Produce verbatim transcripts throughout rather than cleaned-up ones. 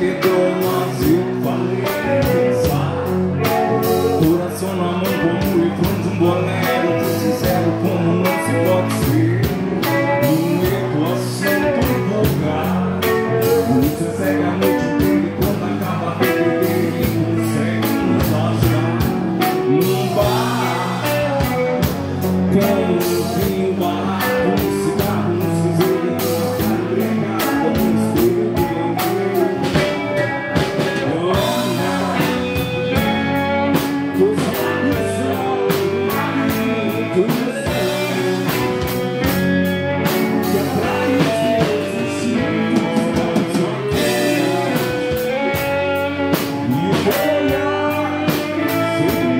dor, mas eu falei pensar. Coração na mão como o refrão de um bolero. Tô sincero como não se pode ser. Um erro assim tão vulgar. Você cega a noite inteira e quando acaba a bebedeira e consegue nos achar num bar com um vinho barato, um cigarro, um cinzeiro, uma cara bregada, um espelho de lengueiro. Olha, os lábios são do céu que atrai os meus instintos, só quer me olhar sem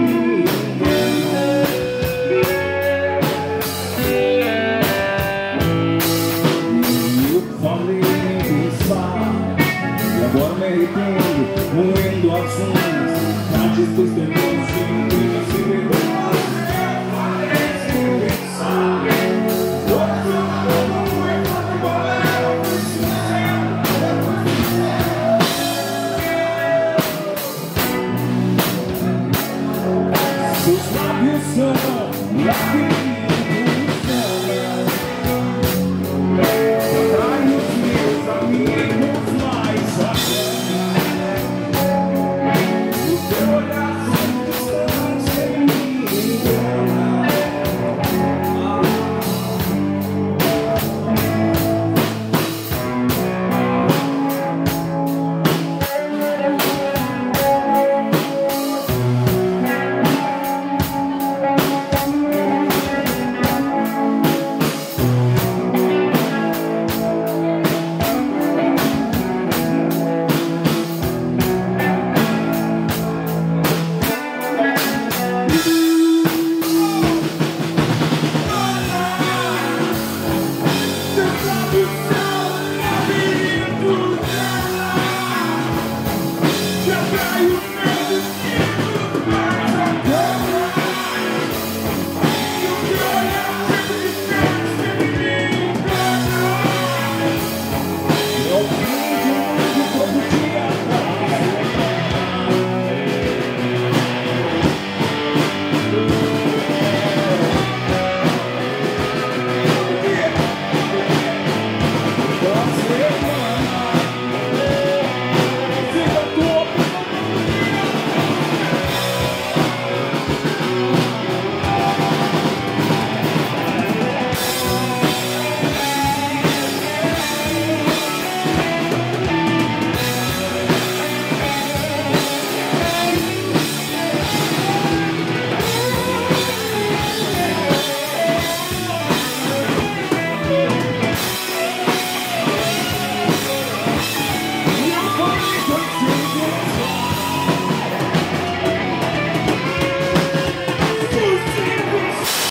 eu falei em pensar e agora me arrependo, moendo as unhas, mas depois também